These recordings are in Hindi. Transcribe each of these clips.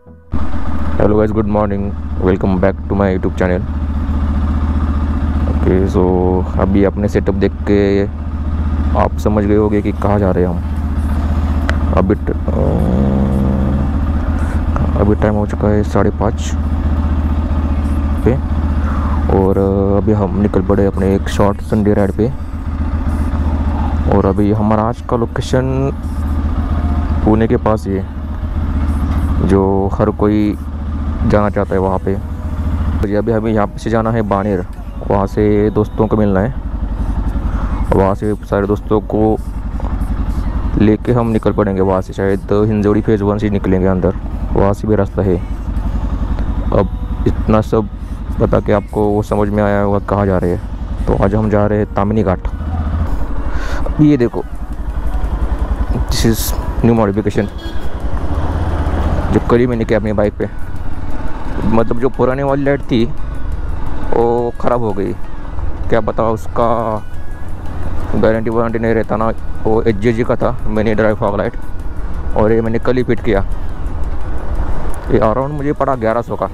Hello guys, good morning. Welcome back to my YouTube channel. Okay, so अभी अपने सेटअप देख के आप समझ गए होंगे कि कहाँ जा रहे हैं हम। अभी टाइम हो चुका है 5:30 पे, और अभी हम निकल पड़े अपने एक शॉर्ट संडे राइड पे। और अभी हमारा आज का लोकेशन पुणे के पास ही है, जो हर कोई जाना चाहता है वहाँ पे। तो अभी हमें यहाँ से जाना है बानेर, वहाँ से दोस्तों को मिलना है। वहाँ से सारे दोस्तों को लेके हम निकल पड़ेंगे। वहाँ से शायद हिंजोड़ी फेज़ 1 से निकलेंगे अंदर, वहाँ से भी रास्ता है। अब इतना सब बता के आपको वो समझ में आया होगा कहाँ जा रहे हैं। तो आज हम जा रहे हैं तामिनी घाट। अब ये देखो, दिस इज़ न्यू मॉडिफिकेशन जो कल ही मैंने किया अपनी बाइक पे। मतलब जो पुराने वाली लाइट थी वो ख़राब हो गई, क्या पता उसका गारंटी वारंटी नहीं रहता ना। वो HJG का था, मैंने ड्राइव फॉग लाइट, और ये मैंने कल ही फिट किया। ये अराउंड मुझे पड़ा 1100 का।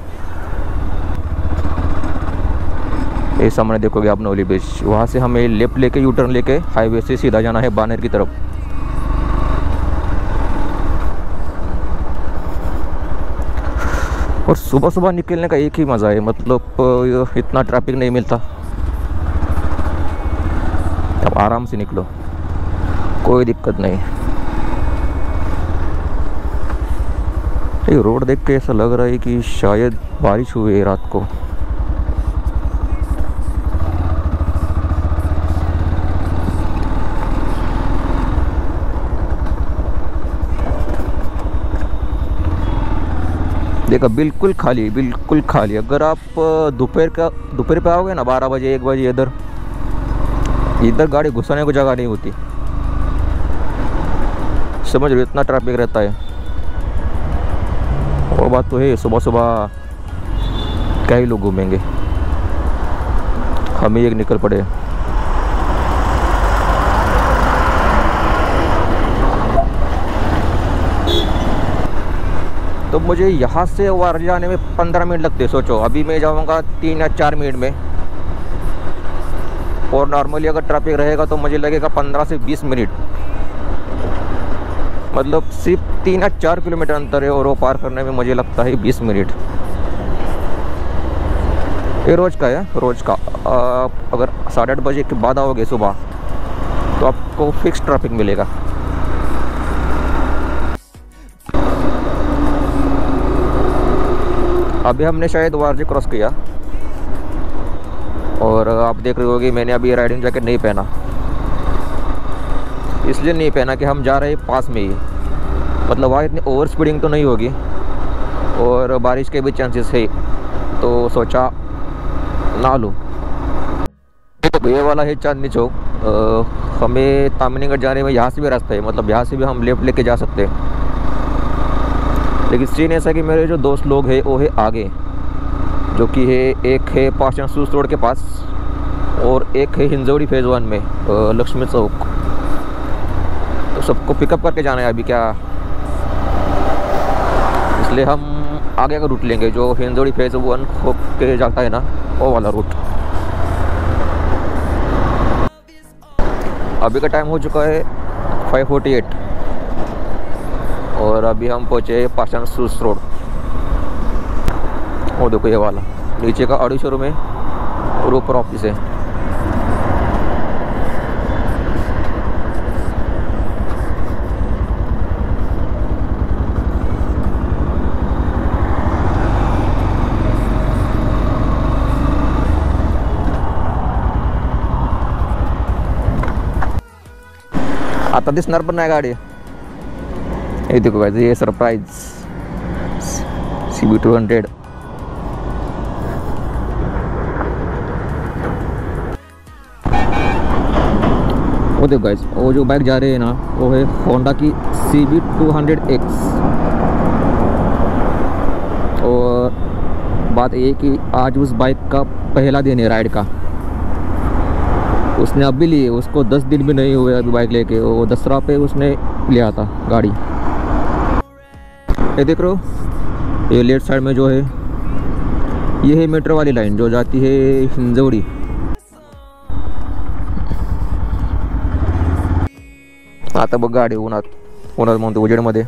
ये सामने देखोगे आप नौली ब्रिज, वहाँ से हमें लेफ्ट लेके यू टर्न लेके हाईवे से सीधा जाना है बानेर की तरफ। और सुबह सुबह निकलने का एक ही मज़ा है, मतलब इतना ट्रैफिक नहीं मिलता। अब आराम से निकलो, कोई दिक्कत नहीं। ये रोड देख के ऐसा लग रहा है कि शायद बारिश हुई है रात को। देखा, बिल्कुल खाली, बिल्कुल खाली। अगर आप दोपहर पे आओगे ना 12 बजे 1 बजे, इधर गाड़ी घुसाने को जगह नहीं होती। समझ रहे हो, इतना ट्रैफिक रहता है। वो बात तो है, सुबह सुबह क्या ही लोग घूमेंगे। हम ही एक निकल पड़े। तो मुझे यहाँ से वार जाने में 15 मिनट लगते। सोचो, अभी मैं जाऊँगा 3 या 4 मिनट में, और नॉर्मली अगर ट्रैफिक रहेगा तो मुझे लगेगा 15 से 20 मिनट। मतलब सिर्फ 3 या 4 किलोमीटर अंतर है, और वो पार करने में मुझे लगता है 20 मिनट। ये रोज़ का है, रोज़ का। अगर 8:30 बजे के बाद आओगे सुबह तो आपको फिक्स ट्रैफिक मिलेगा। अभी हमने शायद वारजे क्रॉस किया, और आप देख रहे होगे मैंने अभी राइडिंग जैकेट नहीं पहना। इसलिए नहीं पहना कि हम जा रहे हैं पास में ही, मतलब वहाँ इतनी ओवर स्पीडिंग तो नहीं होगी, और बारिश के भी चांसेस है, तो सोचा ना लूँ। तो ये वाला है चांदनी चौक। हमें तामिनी घाट जाने में यहाँ से भी रास्ता है, मतलब यहाँ से भी हम लेफ्ट लेके जा सकते हैं। लेकिन सीन ऐसा कि मेरे जो दोस्त लोग हैं वो है आगे, जो कि है एक है पाषाण सूस रोड के पास, और एक है हिंजोड़ी फेज़ 1 में लक्ष्मी चौक। तो सबको पिकअप करके जाना है अभी क्या, इसलिए हम आगे का रूट लेंगे, जो हिंजोड़ी फेज़ 1 होके जाता है ना, वो वाला रूट। अभी का टाइम हो चुका है 5:48, और अभी हम पहुँचे पाषाण सूस रोड। वो देखो ये वाला, नीचे का ऑडी शोरूम है और ऊपर ऑफिस है। आता दिसणार पण नाही गाडी। ये देखो गाइस, ये सरप्राइज CB200। वो देखो गाइस, वो जो बाइक जा रही है ना, वो है होंडा की CB200X। और बात ये कि आज उस बाइक का पहला दिन है राइड का। उसने अभी ली, उसको 10 दिन भी नहीं हुए अभी बाइक लेके। वो दसरा पे उसने लिया था गाड़ी। ये देख रहे हो, ये लेफ्ट साइड में जो है ये है मेट्रो वाली लाइन जो जाती है हिंजवडी। आता बघ गाडी उन्हात म्हणतो उजेडमध्ये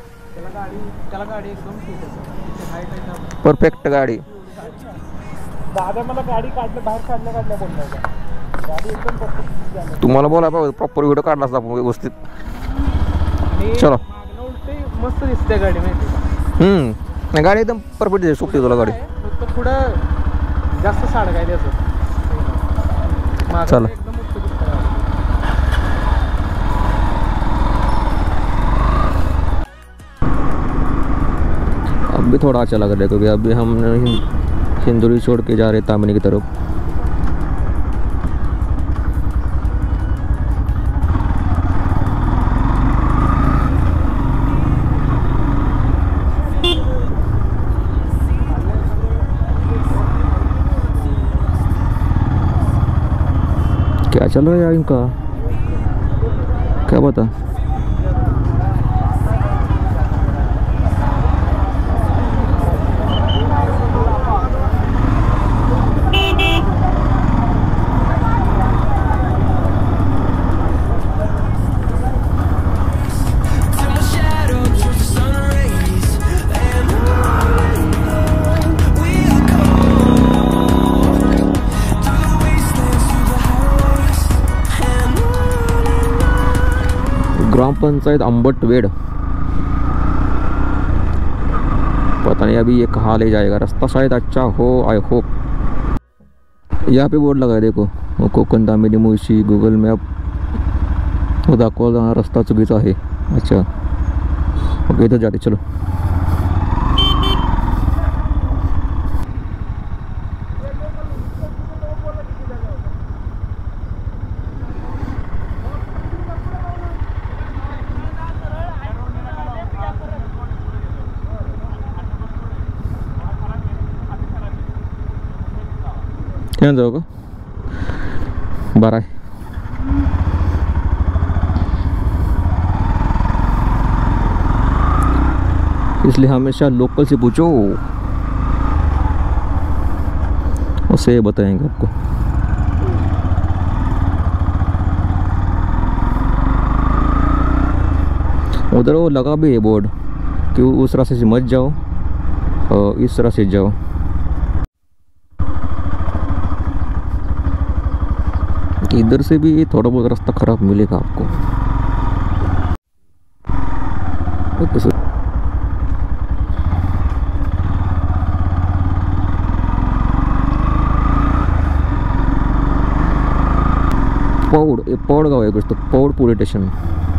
परफेक्ट गाडी। दादा मला गाडी काढलं बाहेर काढल्या बोलला गाडी एकदम परफेक्ट। तुम्हाला बोला पाहिजे प्रॉपर व्हिडिओ काढला असता व्यवस्थित। चलो उलटे मस्त दिसते गाडी माहिती गाडी एकदम परफेक्ट दिसते सुटते तुला गाडी फक्त पुढं जास्त साड काय द्यायचं चला एकदम मस्त दिसते। अब भी थोड़ा अच्छा लग रहा है क्योंकि अभी हम हिंदुरी छोड़ के जा रहे तामिनी की तरफ। क्या चल रहा है यार इनका, क्या पता। ग्राम पंचायत अंबटवेड़, पता नहीं अभी ये कहाँ ले जाएगा। रास्ता शायद अच्छा हो, आई होप। यहाँ पे बोर्ड लगा है देखो, कोकण तामिनी मुळशी गूगल मॅप दाखवा रस्ता चुकीचा आहे। अच्छा ओके इधर जाते चलो। क्या जाओ का 12 है। इसलिए हमेशा लोकल से पूछो, उसे बताएंगे आपको। उधर वो लगा भी है बोर्ड कि उस रास्ते से मत जाओ और इस रास्ते से जाओ। इधर से भी थोड़ा बहुत रास्ता खराब मिलेगा आपको। पौड़ गाँव है कुछ तो, पौड़ पुलिस स्टेशन।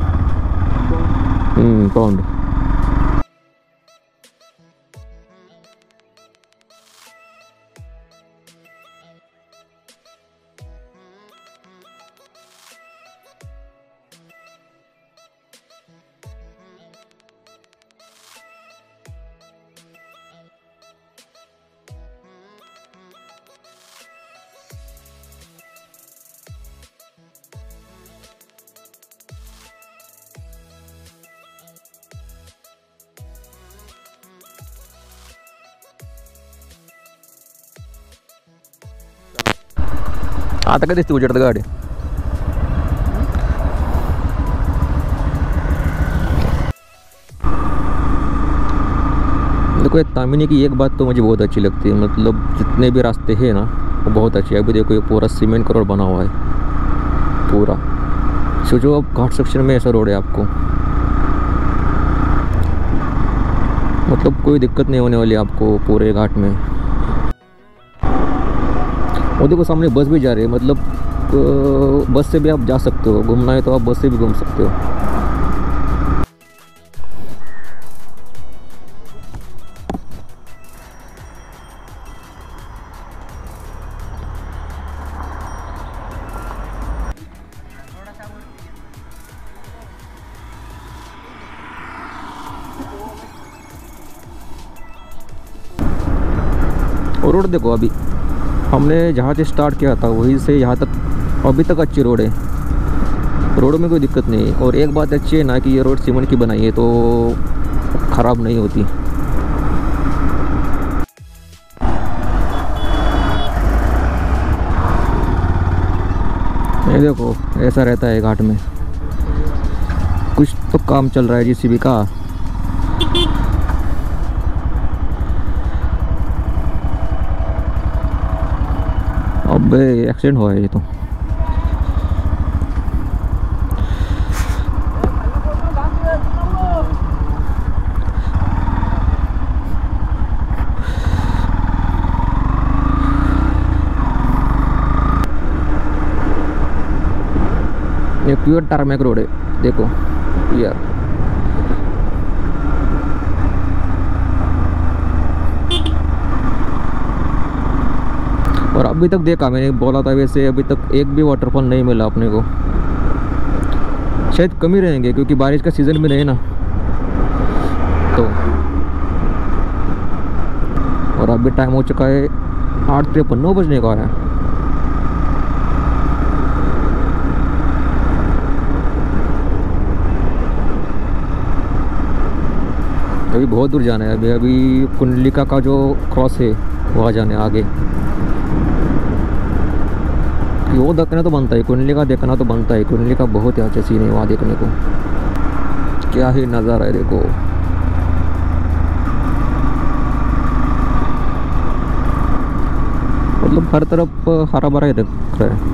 पौंड आता काय दिसते उजेडत गाडी। देखो तामिनी की एक बात तो मुझे बहुत अच्छी लगती है, मतलब जितने भी रास्ते हैं ना वो बहुत अच्छे। अभी देखो ये पूरा सीमेंट का रोड बना हुआ है पूरा। सोचो अब घाट सेक्शन में ऐसा रोड है आपको, मतलब कोई दिक्कत नहीं होने वाली आपको पूरे घाट में। और देखो सामने बस भी जा रही है, मतलब बस से भी आप जा सकते हो, घूमना है तो आप बस से भी घूम सकते हो। और रोड देखो, अभी हमने जहाँ से स्टार्ट किया था वहीं से यहाँ तक अभी तक अच्छी रोड है, रोड में कोई दिक्कत नहीं है। और एक बात अच्छी है ना कि ये रोड सीमेंट की बनाई है तो ख़राब नहीं होती। ये देखो ऐसा रहता है घाट में, कुछ तो काम चल रहा है जीसीबी का। अबे एक्सीडेंट हुआ है ये तो। ये प्योर टारमैक रोड है, देखो यार। और अभी तक देखा, मैंने बोला था वैसे अभी तक एक भी वाटरफॉल नहीं मिला अपने को। शायद कम ही रहेंगे क्योंकि बारिश का सीज़न भी नहीं ना तो। और अभी टाइम हो चुका है 8:53, 9 बजने का है। अभी बहुत दूर जाना है। अभी कुंडलिका का जो क्रॉस है वहाँ जाने आगे। वो देखना तो बनता है, कुंडलिका देखना तो बनता है। कुंडलिका बहुत ही अच्छा सीन है वहाँ देखने को, क्या ही नज़ारा है देखो। मतलब हर तरफ हरा भरा ही दिख रहा है।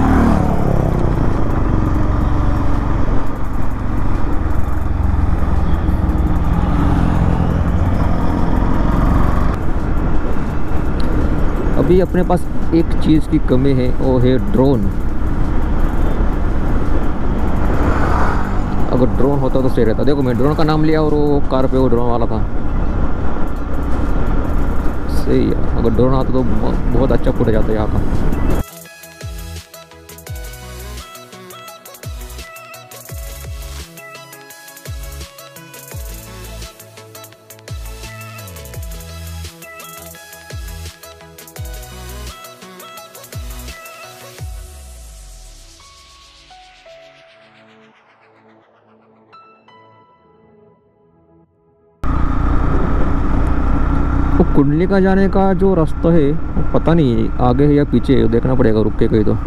अभी अपने पास एक चीज़ की कमी है, वो है ड्रोन। अगर ड्रोन होता तो सही रहता। देखो मैं ड्रोन का नाम लिया और वो कार पे वो ड्रोन वाला था। सही है, अगर ड्रोन आता तो बहुत अच्छा फुटेज आता यहाँ का। कुंडलिका जाने का जो रास्ता है वो पता नहीं आगे है या पीछे है, देखना पड़ेगा रुक के कहीं तो।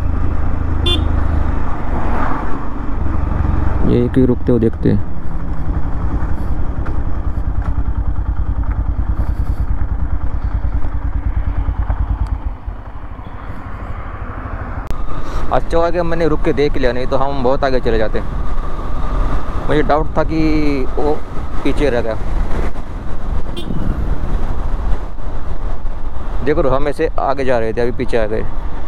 ये कहीं रुकते हो देखते हैं। अच्छा हुआ कि मैंने रुक के देख लिया, नहीं तो हम बहुत आगे चले जाते। मुझे डाउट था कि वो पीछे रह गया। देखो हम ऐसे आगे जा रहे थे, अभी पीछे आ गए।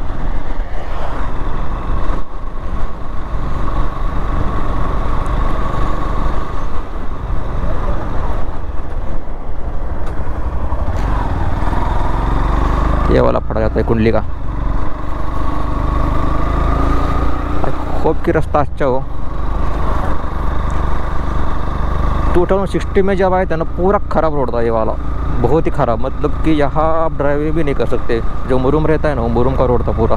ये वाला फटा जाता है कुंडली का। होप कि रास्ता अच्छा हो। 2060 में जब आए थे ना, पूरा ख़राब रोड था ये वाला, बहुत ही ख़राब। मतलब कि यहाँ आप ड्राइविंग भी नहीं कर सकते। जो मुरुम रहता है ना, वो मुरुम का रोड था पूरा।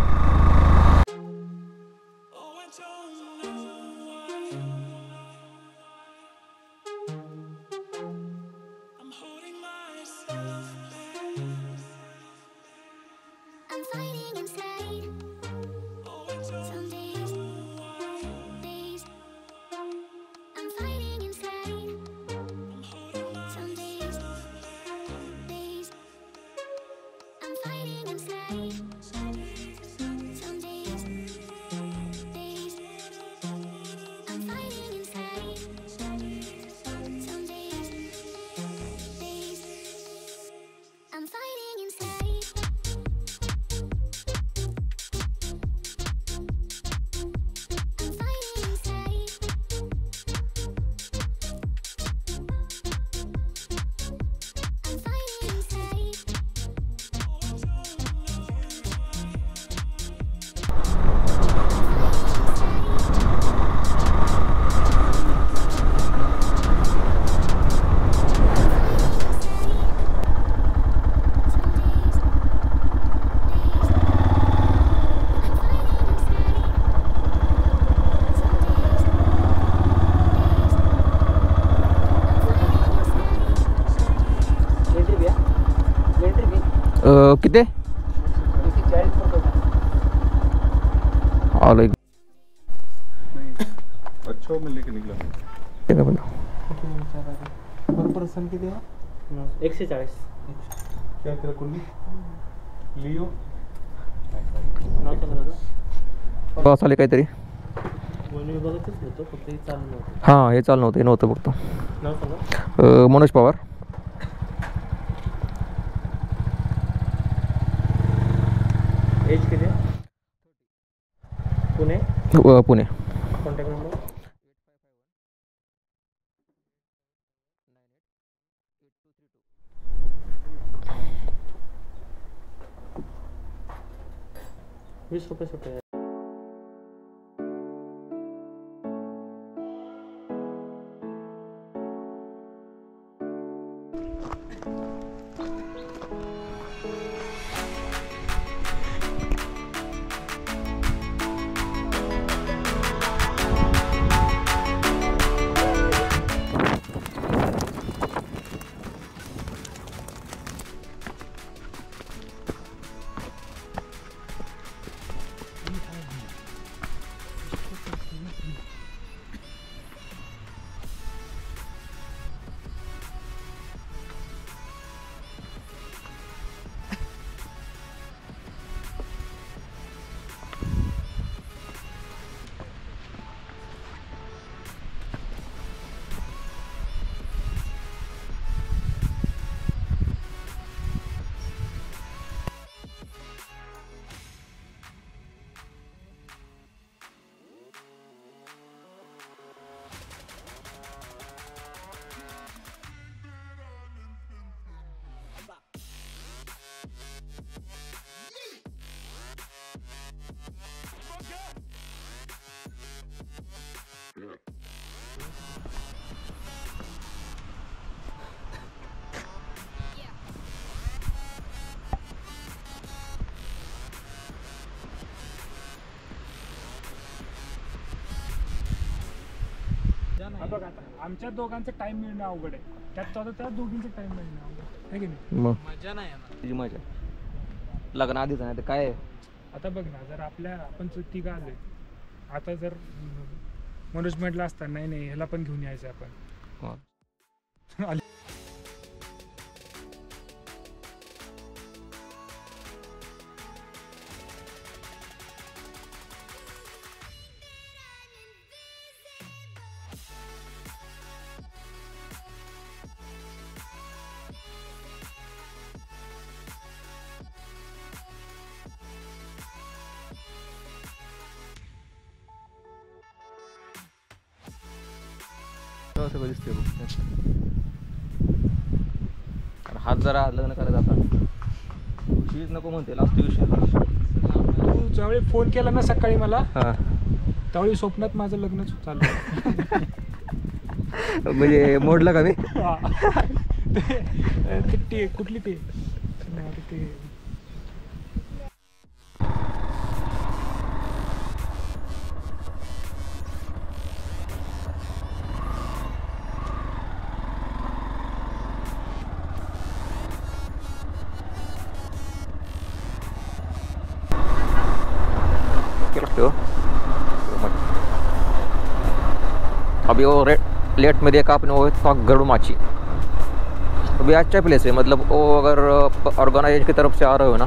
कितने? शो में लेके निकला ठीक है बोलो। पर पर्सन किती आहे? 140. क्या तेरा कुल्ली लिओ पास आले काहीतरी। वन विभागातच होतं, फक्त हे चालू नव्हतं. हां हे चालू नव्हतं, हे नव्हतं फक्त। नाव सांगा. मनोज पवार। एज किती आहे? पुणे. पुणे। Contact number. ₹20 सुटे आहे. बघ आता आमच्या दोघांचं टाइम मिळणं अवघड आहे, त्या दोघींचं टाइम मिळणं अवघड आहे की नाही? मग मजा नाही येणार. तुझी मजा लग्न आधीच नाही तर काय आहे? आता बघ ना, जर आपण तिघं आलोय, आता जर मनोज म्हटलं असता नाही नाही ह्याला पण घेऊन यायचं आपण, हां. सगळं दिसते हात जरा लग्न करायचं आता शीज नको म्हणते लास्ट विषय. तू ज्यावेळी फोन केला ना सकाळी मला, हां त्यावेळी स्वप्नात माझं लग्नच चाललं. म्हणजे मोडलं का मी? कुठली ते अभी वो लेट में देखा आपने वो था गरुड़माची, अभी अच्छा प्लेस है, मतलब वो अगर ऑर्गेनाइज की तरफ से आ रहे हो ना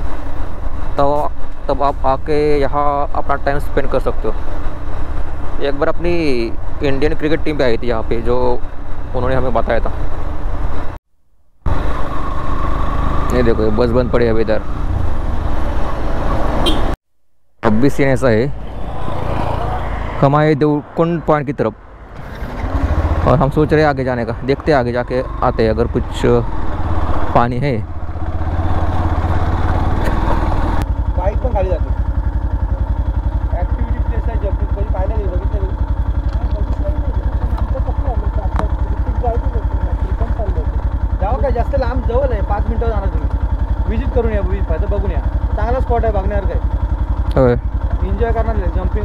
तब आप आके यहाँ अपना टाइम स्पेंड कर सकते हो। एक बार अपनी इंडियन क्रिकेट टीम भी आई थी यहाँ पे, जो उन्होंने हमें बताया था। ये देखो ये बस बंद पड़ी है अभी इधर। अब भी सीन ऐसा है, हम आए देवकुंड पॉइंट की तरफ और हम सोच रहे हैं आगे जाने का, देखते हैं आगे जाके आते हैं अगर कुछ पानी है। बाईक पण खाली जाते. ऍक्टिव्हिटी प्लेस आहे जम्पिंग, कधी पाहिलं नाही, बघितलं नाही. जाऊ काय जास्त लांब जवळ आहे, 5 मिनिटं जाणार तुम्ही. विजिट करून या, पाहिजे बघून या. चांगला स्पॉट आहे बघण्यासारखं आहे. होय एन्जॉय करणार आहे jumping.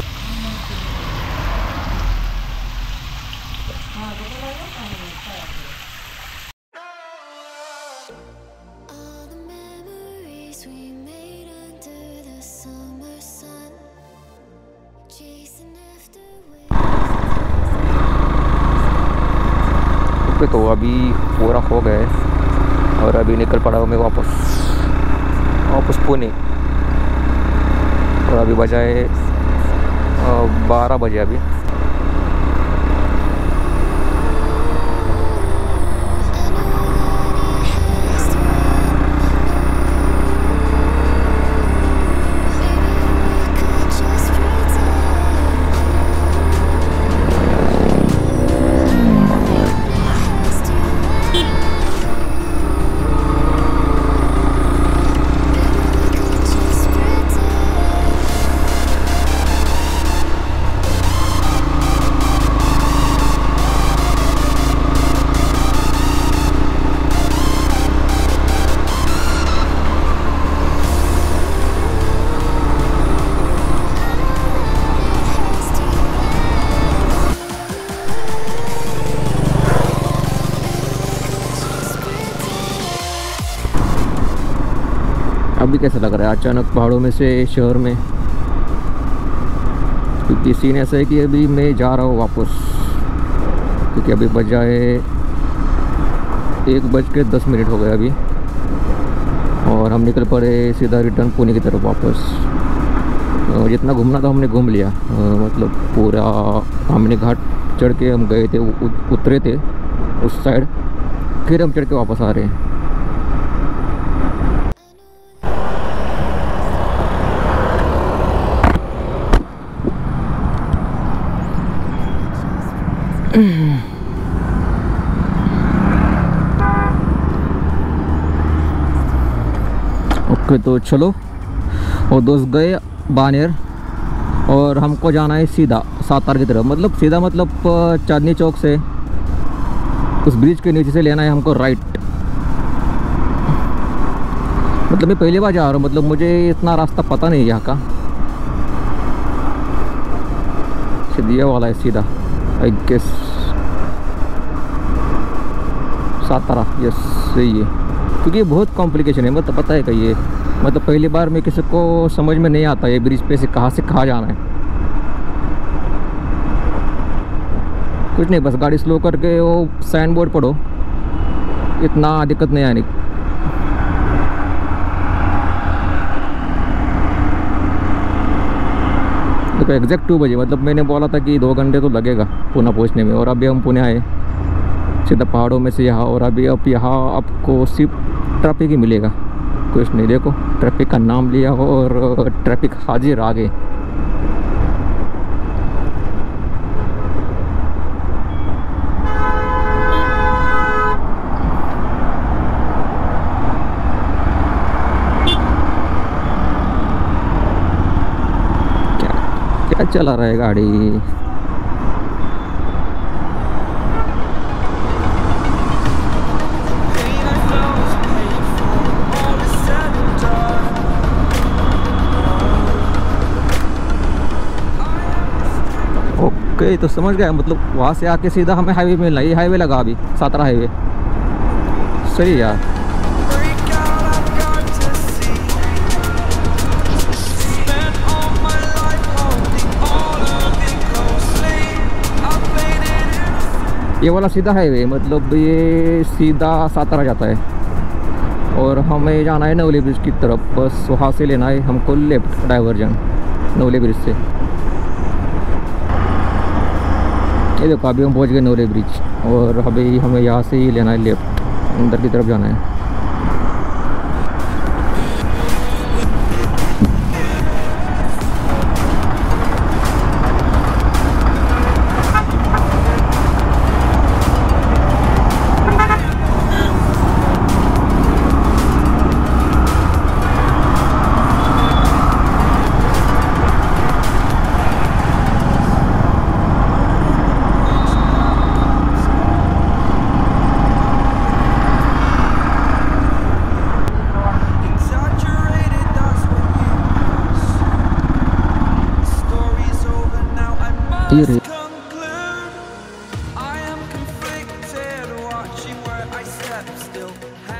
All the memories we made under the summer sun, chasing after waves. Okay, तो अभी पूरा हो गया है और अभी निकल पड़ा हूँ मैं वापस पुणे। और अभी बजाए 12 बजे अभी। अभी कैसा लग रहा है अचानक पहाड़ों में से शहर में? क्योंकि सीन ऐसा है कि अभी मैं जा रहा हूँ वापस, क्योंकि अभी बजाए 1:10 हो गए अभी, और हम निकल पड़े सीधा रिटर्न पुणे की तरफ वापस। जितना घूमना था हमने घूम लिया, मतलब पूरा हमने घाट चढ़ के हम गए थे, उतरे थे उस साइड, फिर हम चढ़ के वापस आ रहे हैं। ओके, तो चलो। और दोस्त गए बानेर और हमको जाना है सीधा सातारा की तरफ, मतलब सीधा मतलब चांदनी चौक से उस ब्रिज के नीचे से लेना है हमको राइट। मतलब मैं पहली बार जा रहा हूँ, मतलब मुझे इतना रास्ता पता नहीं है यहाँ का। ये वाला है सीधा, आई गेस सातारा, यस सही है। क्योंकि बहुत कॉम्प्लिकेशन है, मतलब पता है कि ये, मतलब पहली बार में किसी को समझ में नहीं आता ये ब्रिज पे से कहाँ जाना है। कुछ नहीं, बस गाड़ी स्लो करके वो साइन बोर्ड पढ़ो, इतना दिक्कत नहीं आनी। देखो एग्जैक्ट 2 बजे, मतलब मैंने बोला था कि 2 घंटे तो लगेगा पुणे पहुंचने में, और अभी हम पुणे आए सीधा पहाड़ों में से यहाँ। और अभी अब यहाँ आपको सिर्फ ट्रैफिक ही मिलेगा, कुछ नहीं। देखो ट्रैफिक का नाम लिया हो और ट्रैफिक हाजिर आगे। क्या चला रहा है गाड़ी? ओके, तो समझ गया, मतलब वहाँ से आके सीधा हमें हाईवे मिलना है। ये हाईवे लगा अभी, सातारा हाईवे। सही है यार। ये वाला सीधा हाईवे, मतलब ये सीधा सातारा जाता है, और हमें जाना है नवली ब्रिज की तरफ। बस वहाँ से लेना है हमको लेफ्ट डाइवर्जन नवली ब्रिज से। ये देखो अभी हम पहुँच गए नवली ब्रिज, और अभी हमें यहाँ से ही लेना है लेफ्ट, अंदर की तरफ जाना है। ये रे I am conflicted, watching where I step still.